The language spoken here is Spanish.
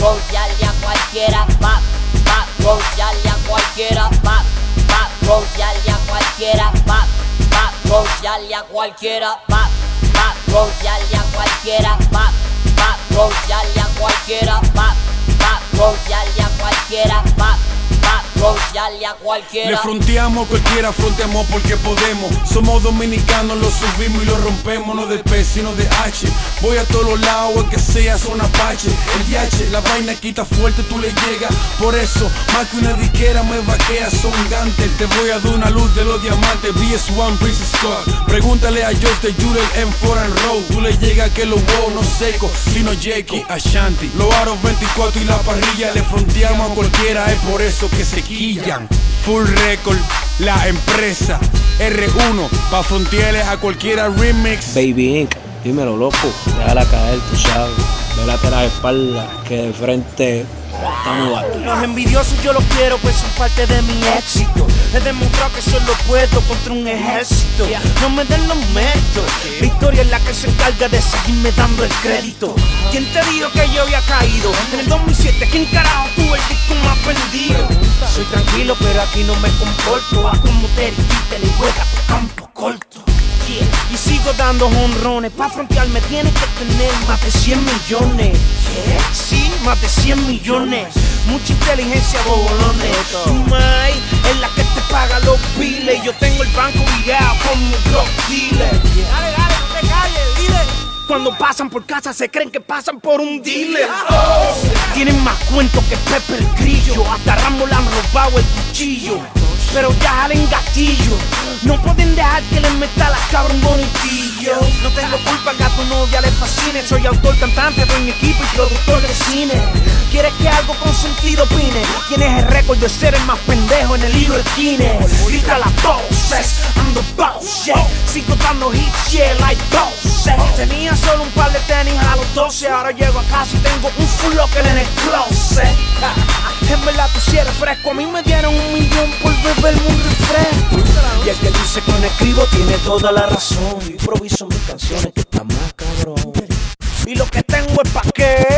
broncearle a cualquiera, pa broncearle a cualquiera, pa broncearle a cualquiera, pa broncearle a cualquiera, pa broncearle a cualquiera, pa broncearle a cualquiera, pa broncearle a cualquiera, pa broncearle a cualquiera. Le fronteamos a cualquiera, fronteamos porque podemos. Somos dominicanos, lo subimos y lo rompemos. No de P, sino de H. Voy a todos los lados, el que sea son Apache. El DH, la vaina quita fuerte, tú le llegas. Por eso, más que una disquera me vaquea, son gantes. Te voy a dar una luz de los diamantes. BS1, Prince Scott. Pregúntale a Josh de Jurel M4 and Road. Tú le llegas que los wow no seco, sino Jackie, Ashanti. Los aros 24 y la parrilla. Le fronteamos a cualquiera, es por eso que se quillan. Full Record, la empresa R1, pa' frontearles a cualquiera remix. Baby Inc, dímelo loco, déjala caer, tú sabes. Vélate las espaldas, que de frente estamos aquí. Los envidiosos yo los quiero, pues son parte de mi éxito. He demostrado que solo puedo contra un ejército. No me den los méritos, la historia es la que se encarga de seguirme dando el crédito. ¿Quién te dijo que yo había caído? En el 2007, ¿quién carajo tuvo el disco más vendido? Soy tranquilo, pero aquí no me comporto. A como te dijiste, le juega por campo corto. Y sigo dando honrones. Pa' frontearme tienes que tener más de 100 millones. ¿Qué? Sí, más de 100 millones. Mucha inteligencia, bobolones. Tu mai es la que te paga los biles. Y yo tengo el banco virado con mi drug dealer. Dale, no te calles, dile. Cuando pasan por casa se creen que pasan por un dealer. Tienen más cuentos que Pepe el Grillo. Hasta Rambo le han robado el cuchillo. Pero ya jalen gatillo. No pueden dejar que les meta la cabra un bonitillo. No tengo culpa que a tu novia le fascine. Soy autor, cantante, dueño equipo y productor de cine. ¿Quieres que algo con sentido opine? Tienes el récord de ser el más pendejo en el libro de Guinness. Grita las voces, I'm the boss, yeah. Sigo dando hits, yeah, like bosses. Tenía solo un par de tenis a los 12. Ahora llego a casa y tengo un full locker en el closet. En verdad tú si eres fresco. A mí me dieron 1 millón por beberme un refresco. Y el que dice que no escribo tiene toda la razón. Improviso mis canciones que están más cabrón. Y lo que tengo es pa' qué.